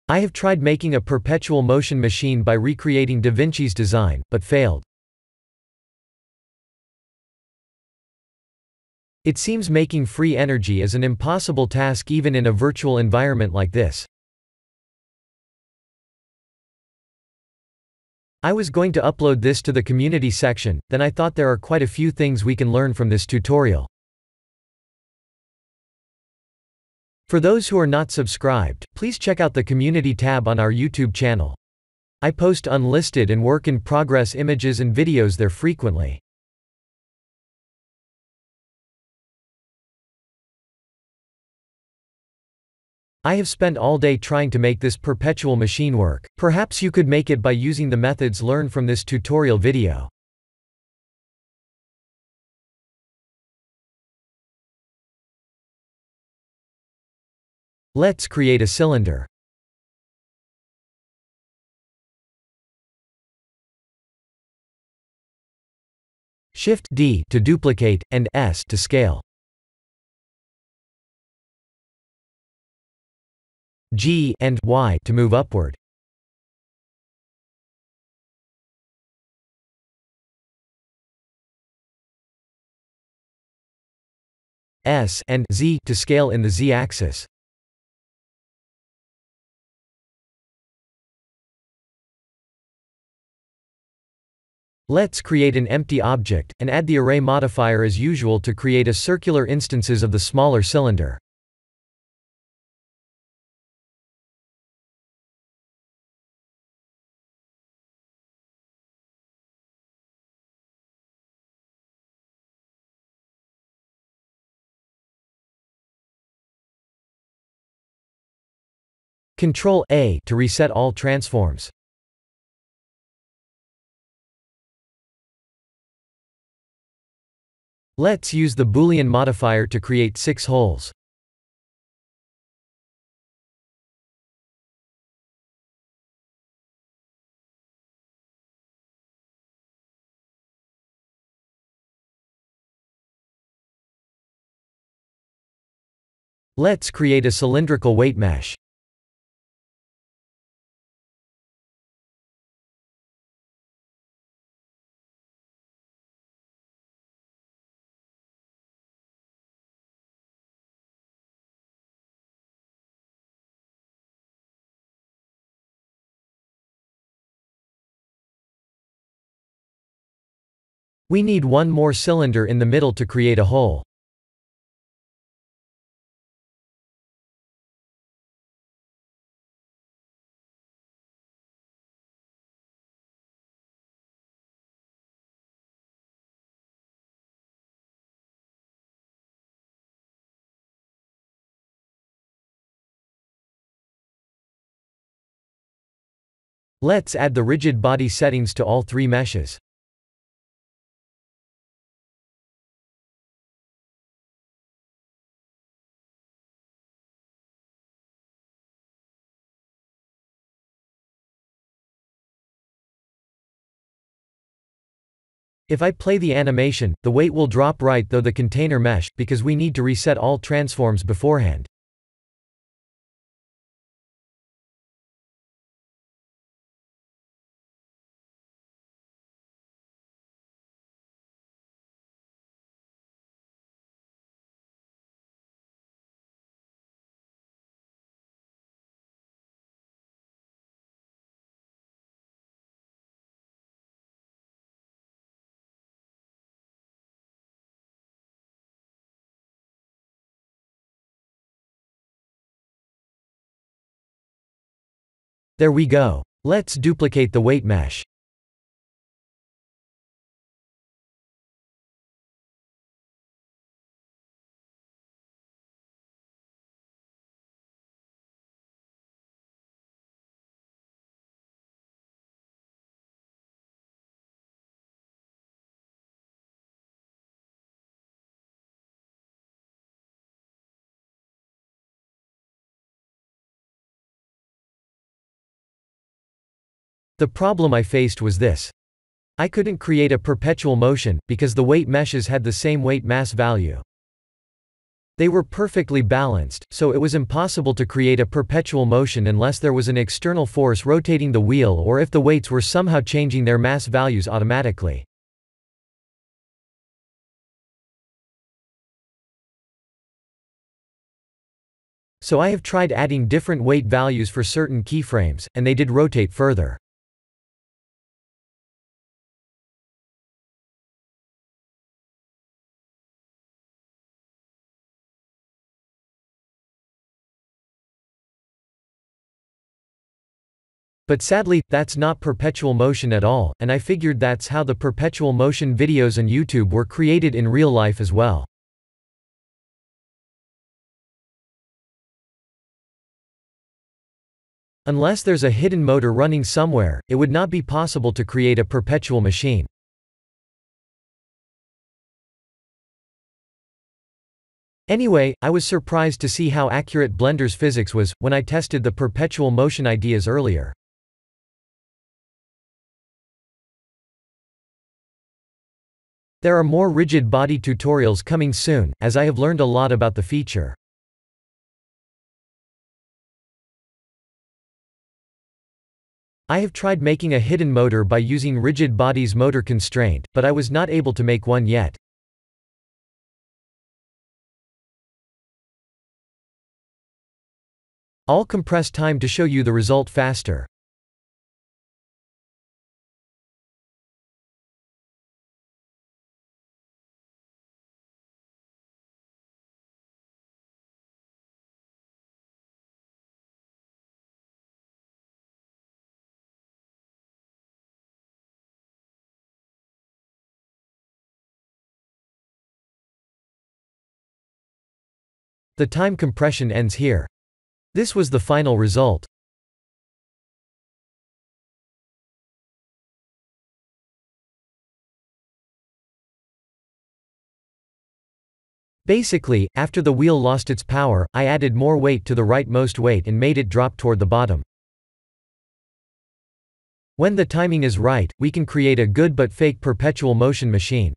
I have tried making a perpetual motion machine by recreating Da Vinci's design, but failed. It seems making free energy is an impossible task even in a virtual environment like this. I was going to upload this to the community section, then I thought there are quite a few things we can learn from this tutorial. For those who are not subscribed, please check out the community tab on our YouTube channel. I post unlisted and work-in-progress images and videos there frequently. I have spent all day trying to make this perpetual machine work. Perhaps you could make it by using the methods learned from this tutorial video. Let's create a cylinder. Shift-D to duplicate, and S to scale. G and Y to move upward. S and Z to scale in the Z-axis. Let's create an empty object, and add the array modifier as usual to create a circular instances of the smaller cylinder. Ctrl-A to reset all transforms. Let's use the Boolean modifier to create 6 holes. Let's create a cylindrical weight mesh. We need one more cylinder in the middle to create a hole. Let's add the rigid body settings to all 3 meshes. If I play the animation, the weight will drop right though the container mesh, because we need to reset all transforms beforehand. There we go. Let's duplicate the weight mesh. The problem I faced was this. I couldn't create a perpetual motion, because the weight meshes had the same weight mass value. They were perfectly balanced, so it was impossible to create a perpetual motion unless there was an external force rotating the wheel or if the weights were somehow changing their mass values automatically. So I have tried adding different weight values for certain keyframes, and they did rotate further. But sadly, that's not perpetual motion at all, and I figured that's how the perpetual motion videos on YouTube were created in real life as well. Unless there's a hidden motor running somewhere, it would not be possible to create a perpetual machine. Anyway, I was surprised to see how accurate Blender's physics was, when I tested the perpetual motion ideas earlier. There are more rigid body tutorials coming soon, as I have learned a lot about the feature. I have tried making a hidden motor by using rigid body's motor constraint, but I was not able to make one yet. I'll compress time to show you the result faster. The time compression ends here. This was the final result. Basically, after the wheel lost its power, I added more weight to the rightmost weight and made it drop toward the bottom. When the timing is right, we can create a good but fake perpetual motion machine.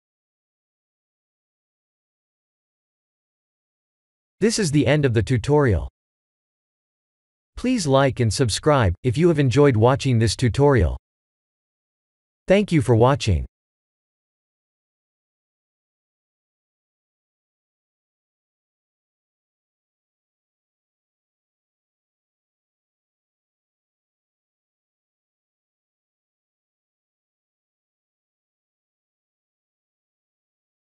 This is the end of the tutorial. Please like and subscribe if you have enjoyed watching this tutorial. Thank you for watching.